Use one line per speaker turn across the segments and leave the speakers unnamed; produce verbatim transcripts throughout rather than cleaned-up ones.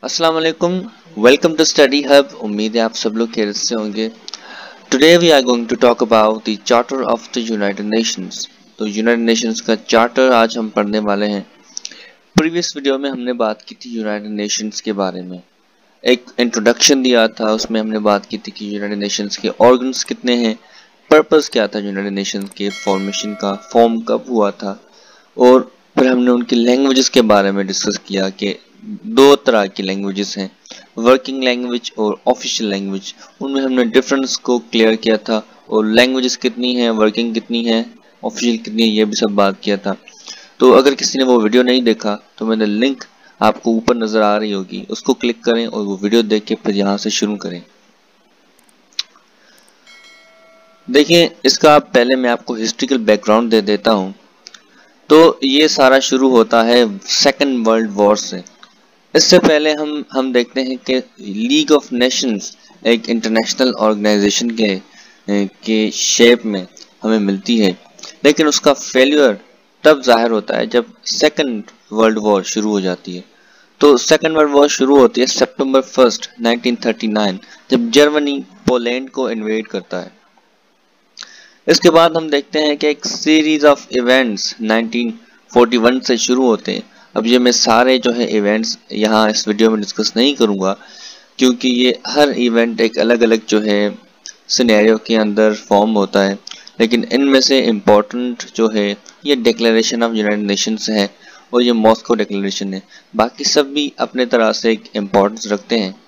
अस्सलाम वालेकुम, welcome to study hub. उम्मीद है आप सब लोग खैरियत से होंगे। Today we are going to talk about the charter of the United Nations. तो यूनाइटेड नेशंस का चार्टर आज हम पढ़ने वाले हैं। प्रीवियस वीडियो में हमने बात की थी यूनाइटेड नेशंस के बारे में, एक इंट्रोडक्शन दिया था। उसमें हमने बात की थी कि यूनाइटेड नेशंस के ऑर्गन्स कितने हैं, पर्पस क्या था यूनाइटेड नेशंस के फॉर्मेशन का, फॉर्म कब हुआ था, और फिर हमने उनकी लैंग्वेजेस के बारे में डिस्कस किया कि दो तरह की लैंग्वेजेस हैं, वर्किंग लैंग्वेज और ऑफिशियल लैंग्वेज। उनमें हमने डिफरेंस को क्लियर किया था और लैंग्वेजेस कितनी हैं, वर्किंग कितनी है, ऑफिशियल कितनी है, ये भी सब बात किया था। तो अगर किसी ने वो वीडियो नहीं देखा तो मैंने लिंक आपको ऊपर नजर आ रही होगी, उसको क्लिक करें और वो वीडियो देख के फिर यहाँ से शुरू करें। देखिए, इसका पहले मैं आपको हिस्ट्रिकल बैकग्राउंड दे देता हूँ। तो ये सारा शुरू होता है सेकेंड वर्ल्ड वॉर से। इससे पहले हम हम देखते हैं कि लीग ऑफ नेशंस एक इंटरनेशनल ऑर्गेनाइजेशन के के शेप में हमें मिलती है, लेकिन उसका फेल्यूर तब जाहिर होता है जब सेकेंड वर्ल्ड वॉर शुरू हो जाती है। तो सेकेंड वर्ल्ड वॉर शुरू होती है September first nineteen thirty nine, जब जर्मनी पोलैंड को इन्वेड करता है। इसके बाद हम देखते हैं कि एक series of events nineteen forty one से शुरू होते हैं। अब ये मैं सारे जो है इवेंट्स यहाँ इस वीडियो में डिस्कस नहीं करूँगा, क्योंकि ये हर इवेंट एक अलग अलग जो है सिनेरियो के अंदर फॉर्म होता है। लेकिन इनमें से इम्पोर्टेंट जो है ये डिक्लेरेशन ऑफ यूनाइटेड नेशंस है और ये मॉस्को डिक्लेरेशन है। बाकी सब भी अपने तरह से एक इम्पोर्टेंस रखते हैं।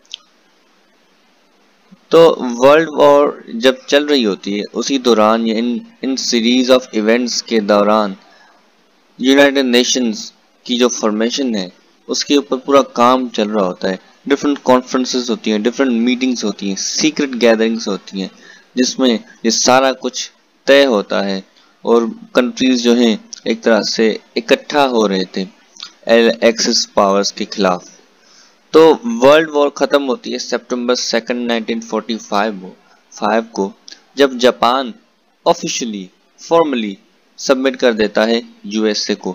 तो वर्ल्ड वॉर जब चल रही होती है उसी दौरान या इन इन सीरीज ऑफ इवेंट्स के दौरान यूनाइटेड नेशंस की जो फॉर्मेशन है उसके ऊपर पूरा काम चल रहा होता है। डिफरेंट कॉन्फ्रेंसेस होती हैं, डिफरेंट मीटिंग्स होती हैं, सीक्रेट गैदरिंग्स होती हैं, जिसमें ये सारा कुछ तय होता है और कंट्रीज जो हैं एक तरह से इकट्ठा हो रहे थे एक्सिस पावर्स के खिलाफ। तो वर्ल्ड वॉर खत्म होती है September second nineteen forty five को, जब जापान ऑफिशियली फॉर्मली सबमिट कर देता है यूएसए को।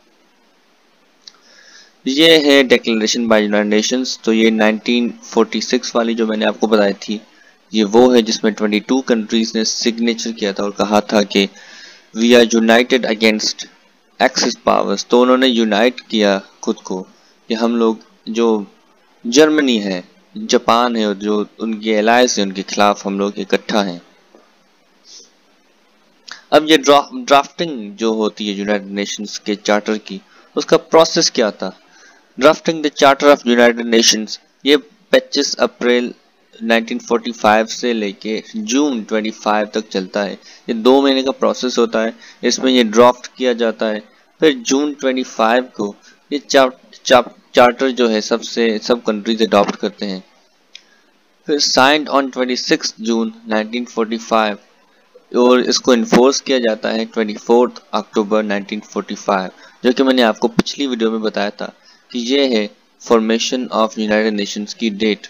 ये है डिक्लेरेशन बाय यूनाइटेड नेशंस। तो ये नाइनटीन फोर्टी सिक्स वाली जो मैंने आपको बताई थी, ये वो है जिसमें बाईस कंट्रीज ने सिग्नेचर किया था और कहा था कि we are united against Axis powers. तो उन्होंने यूनाइट किया खुद को कि हम लोग जो जर्मनी है, जापान है और जो उनके एलायंस है उनके खिलाफ हम लोग इकट्ठा हैं। अब ये ड्राफ्टिंग जो होती है यूनाइटेड नेशंस के चार्टर की, उसका प्रोसेस क्या था? Drafting the charter of United Nations ये पच्चीस अप्रैल नाइनटीन फोर्टी फाइव से लेके जून पच्चीस तक चलता है। ये दो महीने का प्रोसेस होता है। इसमें ये ड्राफ्ट किया जाता है, फिर जून पच्चीस को ये चाप, चाप, चार्टर जो है सबसे सब कंट्रीज अडॉप्ट करते हैं। फिर साइंड ऑन छब्बीस जून नाइनटीन फोर्टी फाइव और इसको इन्फोर्स किया जाता है चौबीस अक्टूबर नाइनटीन फोर्टी फाइव, जो कि मैंने आपको पिछली वीडियो में बताया था कि ये है फॉर्मेशन ऑफ यूनाइटेड नेशंस की डेट।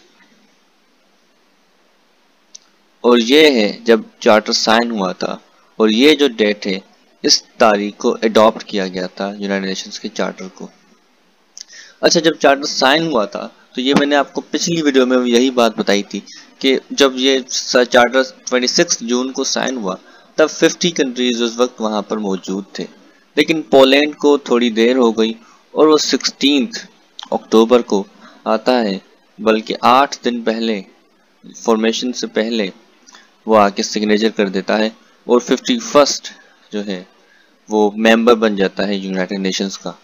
और ये है जब चार्टर साइन हुआ था, और ये जो डेट है इस तारीख को अडॉप्ट किया गया था यूनाइटेड नेशंस के चार्टर को। अच्छा, जब चार्टर साइन हुआ था तो ये मैंने आपको पिछली वीडियो में यही बात बताई थी कि जब ये चार्टर छब्बीस जून को साइन हुआ तब पचास कंट्रीज उस वक्त वहां पर मौजूद थे, लेकिन पोलैंड को थोड़ी देर हो गई और वो सोलह अक्टूबर को आता है, बल्कि आठ दिन पहले फॉर्मेशन से पहले वो आके सिग्नेचर कर देता है और फिफ्टी फर्स्ट जो है वो मेंबर बन जाता है यूनाइटेड नेशंस का।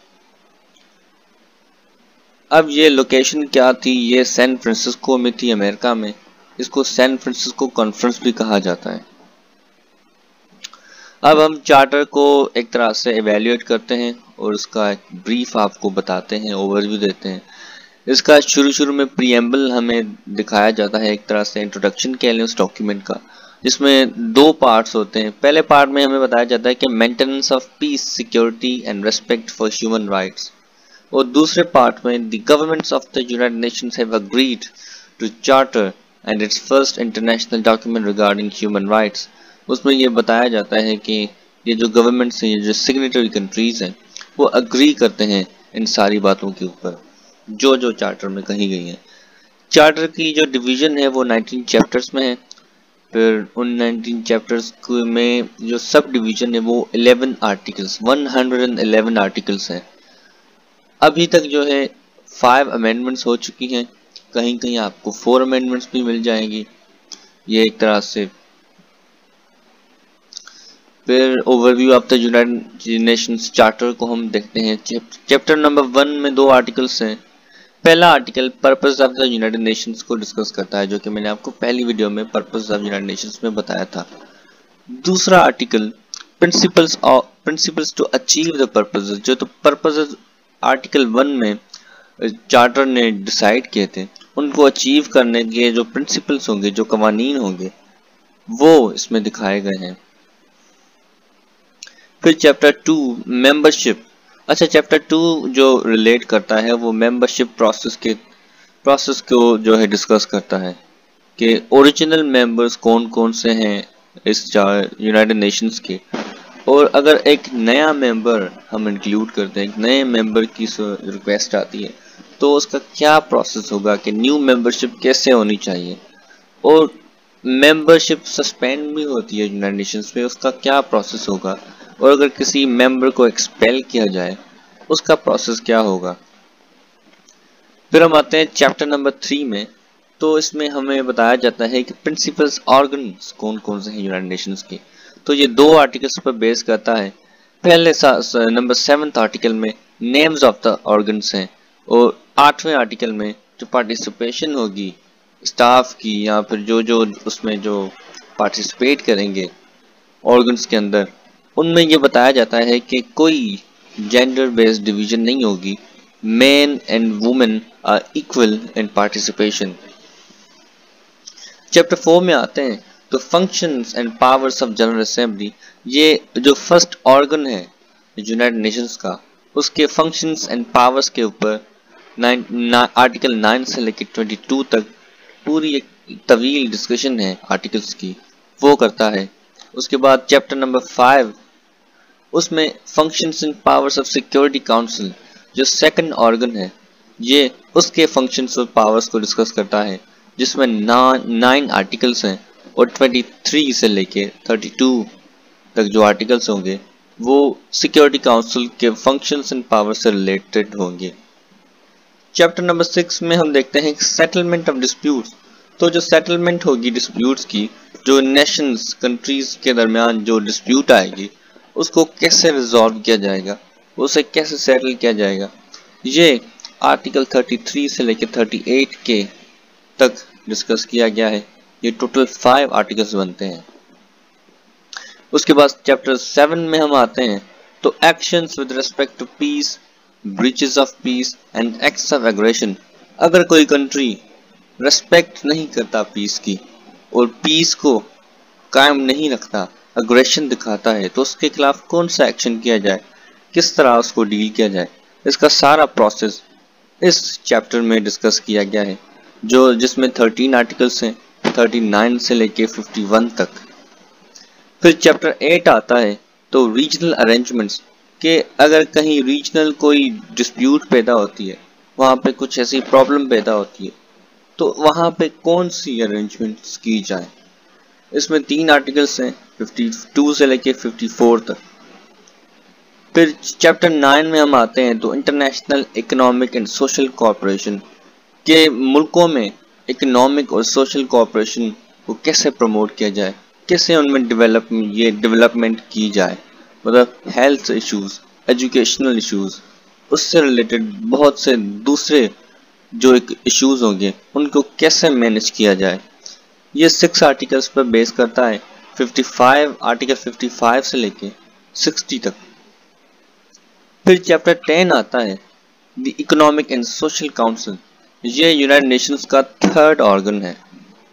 अब ये लोकेशन क्या थी? ये सैन फ्रांसिस्को में थी, अमेरिका में। इसको सैन फ्रांसिस्को कॉन्फ्रेंस भी कहा जाता है। अब हम चार्टर को एक तरह से एवेल्युएट करते हैं और उसका एक ब्रीफ आपको बताते हैं, ओवरव्यू देते हैं। इसका शुरू शुरू में प्रीएम्बल हमें दिखाया जाता है, एक तरह से इंट्रोडक्शन कह लें उस डॉक्यूमेंट का, जिसमें दो पार्ट्स होते हैं। पहले पार्ट में हमें बताया जाता है कि maintenance of peace, security and respect for human rights, और दूसरे पार्ट में the governments of the United Nations have agreed to charter and its first international document regarding human rights. उसमें ये बताया जाता है कि ये जो गवर्नमेंट्स हैं, ये जो सिग्नेटरी कंट्रीज हैं, वो अग्री करते हैं इन सारी बातों के ऊपर। जो जो चार्टर में कही गई हैं। चार्टर की जो डिवीजन है वो नाइनटीन चैप्टर्स में है। फिर उन नाइनटीन चैप्टर्स में जो सब डिवीजन है वो eleven articles one hundred eleven articles हैं। अभी तक जो है फाइव अमेंडमेंट्स हो चुकी हैं, कहीं कहीं आपको फोर अमेंडमेंट्स भी मिल जाएंगी। ये एक तरह से। फिर overview of the United Nations charter को हम देखते हैं। चैप्टर नंबर वन में दो आर्टिकल्स हैं। पहला article purpose of the United Nations को डिस्कस करता है, जो कि मैंने आपको पहली वीडियो में पर्पस ऑफ यूनाइटेड नेशंस में बताया था। दूसरा article principles of principles to achieve the purposes, जो तो पर्पसेस आर्टिकल वन में चार्टर ने डिसाइड किए थे, उनको अचीव करने के जो प्रिंसिपल्स होंगे, जो कवानीन होंगे, वो इसमें दिखाए गए हैं। फिर चैप्टर टू मेंबरशिप। अच्छा, चैप्टर टू जो रिलेट करता है वो मेंबरशिप प्रोसेस के प्रोसेस को जो है डिस्कस करता है कि ओरिजिनल मेंबर्स कौन कौन से हैं इस यूनाइटेड नेशंस के, और अगर एक नया मेंबर हम इंक्लूड करते हैं, एक नए मेंबर की रिक्वेस्ट आती है, तो उसका क्या प्रोसेस होगा कि न्यू मेंबरशिप कैसे होनी चाहिए, और मेंबरशिप सस्पेंड भी होती है यूनाइटेड नेशंस में, उसका क्या प्रोसेस होगा, और अगर किसी मेंबर को एक्सपेल किया जाए उसका प्रोसेस क्या होगा। फिर हम आते हैं चैप्टर नंबर थ्री में। तो इसमें हमें बताया जाता है कि प्रिंसिपल्स ऑर्गन्स कौन कौन से हैं यूनाइटेड नेशंस के। तो ये दो आर्टिकल्स पर बेस करता है। पहले नंबर सेवंथ आर्टिकल में नेम्स ऑफ द ऑर्गन्स हैं, और आठवें आर्टिकल में जो पार्टिसिपेशन होगी स्टाफ की, या फिर जो जो उसमें जो पार्टिसिपेट करेंगे ऑर्गन्स के अंदर, उनमें ये बताया जाता है कि कोई जेंडर बेस्ड डिवीजन नहीं होगी। Men and women are equal in participation. Chapter four में आते हैं तो functions and powers of General Assembly. ये जो फर्स्ट ऑर्गन है यूनाइटेड नेशंस का, उसके फंक्शंस एंड पावर्स के ऊपर आर्टिकल नाइन से लेकर ट्वेंटी टू तक पूरी एक तवील डिस्कशन है आर्टिकल्स की, वो करता है। उसके बाद चैप्टर नंबर फाइव, उसमें functions and powers of Security Council, जो सेकंड ऑर्गन है, ये उसके फंक्शंस और पावर्स को डिस्कस करता है, जिसमें नाइन आर्टिकल्स हैं, और ट्वेंटी थ्री से लेके थर्टी टू तक जो आर्टिकल्स होंगे वो सिक्योरिटी काउंसिल के फंक्शंस एंड पावर्स से रिलेटेड होंगे। चैप्टर नंबर सिक्स में हम देखते हैं सेटलमेंट ऑफ डिस्प्यूट्स। तो जो सेटलमेंट होगी डिस्प्यूट्स की, जो नेशंस कंट्रीज के दरमियान जो डिस्प्यूट आएगी, उसको कैसे रिजॉल्व किया जाएगा, उसे कैसे सेटल किया जाएगा, ये आर्टिकल थर्टी थ्री से लेकर थर्टी एट के तक डिस्कस किया गया है। ये टोटल फाइव आर्टिकल्स बनते हैं। उसके बाद चैप्टर सेवन में हम आते हैं तो actions with respect to peace, breaches of peace and acts of aggression. अगर कोई कंट्री रेस्पेक्ट नहीं करता पीस की और पीस को कायम नहीं रखता, अग्रेशन दिखाता है, तो उसके खिलाफ कौन सा एक्शन किया जाए, किस तरह उसको डील किया जाए, इसका सारा प्रोसेस इस चैप्टर में डिस्कस किया गया है, जो जिसमें थर्टीन आर्टिकल्स हैं, थर्टी नाइन से लेके फिफ्टी वन तक। फिर चैप्टर एट आता है तो रीजनल अरेंजमेंट्स, के अगर कहीं रीजनल कोई डिस्प्यूट पैदा होती है, वहाँ पे कुछ ऐसी प्रॉब्लम पैदा होती है, तो वहाँ पे कौन सी अरेंजमेंट्स की जाए। इसमें तीन आर्टिकल्स हैं, फिफ्टी टू से लेके फिफ्टी फोर तक। फिर चैप्टर नाइन में हम आते हैं तो international economic and social cooperation, के मुल्कों में इकोनॉमिक और सोशल कोऑपरेशन को कैसे प्रमोट किया जाए, कैसे उनमें डेवलप ये डेवलपमेंट की जाए, मतलब हेल्थ इश्यूज, एजुकेशनल इश्यूज, उससे रिलेटेड बहुत से दूसरे जो एक इश्यूज होंगे उनको कैसे मैनेज किया जाए। ये सिक्स आर्टिकल्स पर बेस करता है, fifty five article fifty five से लेके सिक्सटी तक। फिर चैप्टर टेन आता है the economic and social council. ये यूनाइटेड नेशंस का थर्ड ऑर्गन है।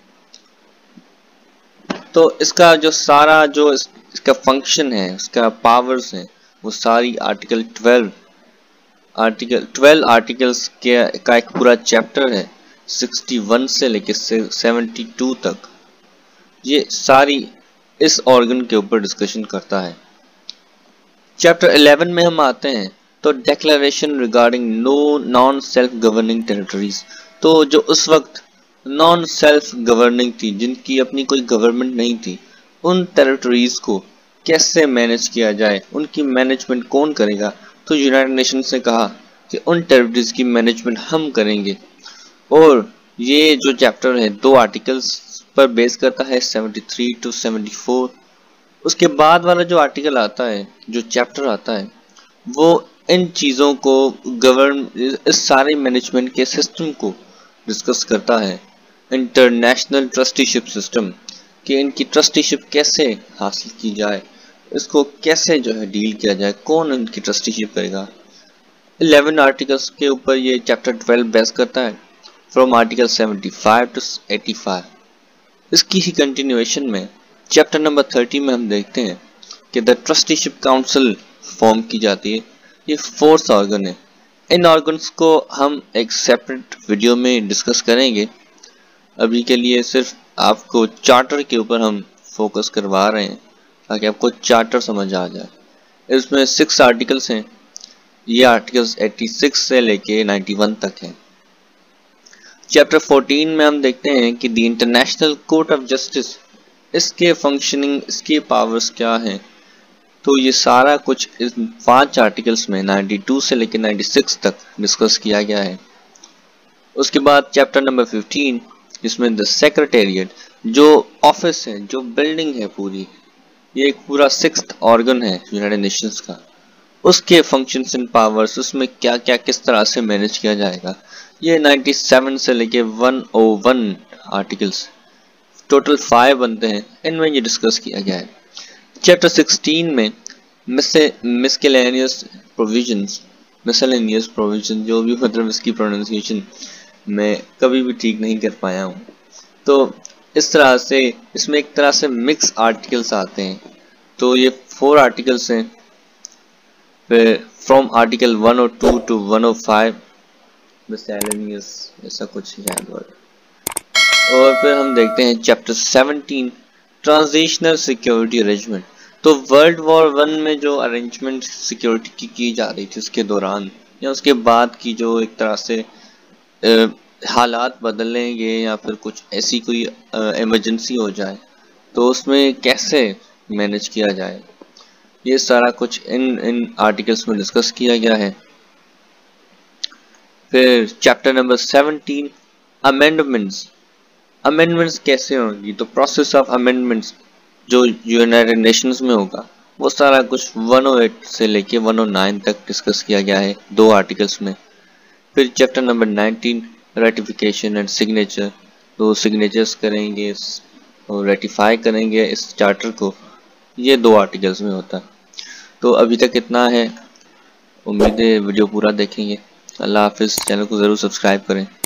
तो इसका जो सारा जो इस, इसका फंक्शन है, इसका पावर्स है, वो सारी article twelve article twelve articles के का एक पूरा चैप्टर है, सिक्सटी वन से लेके सेवेंटी टू तक। ये सारी इस ऑर्गन के ऊपर डिस्कशन करता है। चैप्टर इलेवन में हम आते हैं तो declaration regarding no non self governing territories, तो जो उस वक्त नॉन सेल्फ गवर्निंग थी, जिनकी अपनी कोई गवर्नमेंट नहीं थी, उन टेरिटरीज को कैसे मैनेज किया जाए, उनकी मैनेजमेंट कौन करेगा। तो यूनाइटेड नेशंस ने कहा कि उन टेरिटरीज की मैनेजमेंट हम करेंगे। और ये जो चैप्टर है दो आर्टिकल्स पर बेस करता है, तिहत्तर टू चौहत्तर। उसके बाद वाला जो आर्टिकल आता है, जो चैप्टर आता है, वो इन चीज़ों को गवर्न इस सारे मैनेजमेंट के सिस्टम को डिस्कस करता है। इंटरनेशनल ट्रस्टीशिप सिस्टम, कि इनकी ट्रस्टीशिप कैसे हासिल की जाए, इसको कैसे जो है डील किया जाए, कौन इनकी ट्रस्टीशिप करेगा। ग्यारह आर्टिकल्स के ऊपर ये चैप्टर बारह बेस करता है, फ्रॉम आर्टिकल पचहत्तर टू पचासी। इसकी ही कंटिन्यूएशन में चैप्टर नंबर तीस में हम देखते हैं कि द ट्रस्टीशिप काउंसिल फॉर्म की जाती है। ये फोर्थ ऑर्गन है। इन ऑर्गन्स को हम एक सेपरेट वीडियो में डिस्कस करेंगे। अभी के लिए सिर्फ आपको चार्टर के ऊपर हम फोकस करवा रहे हैं ताकि आपको चार्टर समझ आ जाए। इसमें सिक्स आर्टिकल्स हैं। ये आर्टिकल्स छियासी से लेके इक्यानवे तक हैं। चैप्टर चौदह में हम देखते हैं कि the international court of justice, इसके फंक्शनिंग, इसके पावर्स क्या हैं। तो ये सारा कुछ इस पांच आर्टिकल्स में बानवे से लेकर छियानवे तक डिस्कस किया गया है। उसके बाद चैप्टर नंबर पंद्रह, जिसमें द सेक्रेटेरिएट, जो ऑफिस है, जो बिल्डिंग है पूरी, ये एक पूरा सिक्स्थ ऑर्गन है यूनाइटेड नेशंस का, उसके फंक्शंस एंड पावर्स, उसमें क्या क्या किस तरह से मैनेज किया जाएगा। ये सत्तानवे से लेके एक सौ एक आर्टिकल्स, टोटल फाइव बनते हैं, इनमें ये डिस्कस किया गया है। चैप्टर सोलह में मिसलेनियस प्रोविजंस, मिसलेनियस प्रोविजन, जो भी मतलब इसकी प्रोनाउंसिएशन मैं कभी भी ठीक नहीं कर पाया हूँ। तो इस तरह से इसमें एक तरह से मिक्स आर्टिकल्स आते हैं। तो ये फोर आर्टिकल्स हैं, फिर फ्रॉम आर्टिकल एक सौ दो टू एक सौ पाँच मिसलेनियस, ऐसा कुछ याद वर्ड। और फिर हम देखते हैं चैप्टर सत्रह, ट्रांजिशनल सिक्योरिटी अरेंजमेंट। तो वर्ल्ड वॉर वन में जो अरेंजमेंट सिक्योरिटी की की जा रही थी उसके दौरान या उसके बाद की जो एक तरह से आ, हालात बदलेंगे या फिर कुछ ऐसी कोई इमरजेंसी हो जाए तो उसमें कैसे मैनेज किया जाए, ये सारा कुछ इन इन आर्टिकल्स में डिस्कस किया गया है। फिर चैप्टर नंबर सत्रह, अमेंडमेंट्स। अमेंडमेंट्स कैसे होंगी, तो प्रोसेस ऑफ अमेंडमेंट्स जो यूनाइटेड नेशंस में होगा वो सारा कुछ एक सौ आठ से लेके एक सौ नौ तक डिस्कस किया गया है दो आर्टिकल्स में। फिर चैप्टर नंबर उन्नीस, रेटिफिकेशन एंड सिग्नेचर, तो सिग्नेचर्स करेंगे और रेटिफाई करेंगे इस चार्टर को, ये दो आर्टिकल्स में होता है। तो अभी तक इतना है, उम्मीद है वीडियो पूरा देखेंगे। अल्लाह हाफिज़। चैनल को ज़रूर सब्सक्राइब करें।